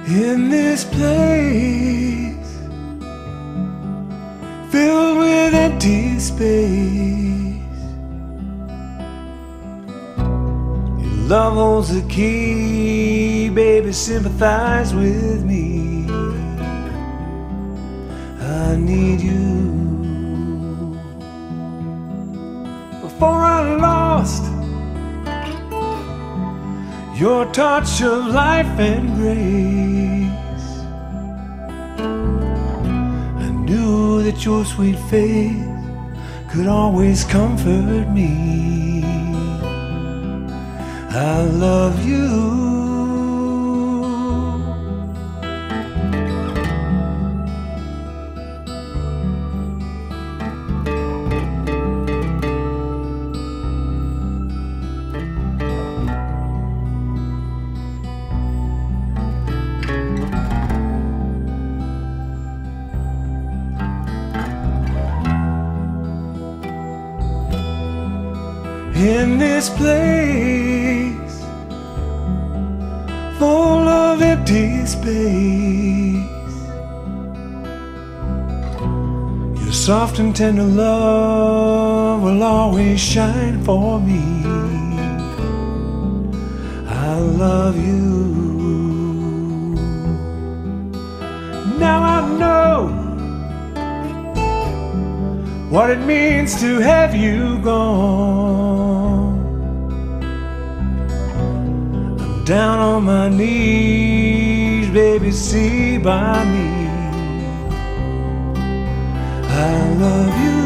In this place filled with empty space, your love holds the key, baby, sympathize with me. I need you. Before I lost your touch of life and grace, I knew that your sweet face could always comfort me. I love you. In this place full of empty space, your soft and tender love will always shine for me. I love you. Now I know what it means to have you gone. I'm down on my knees, baby, see by me. I love you.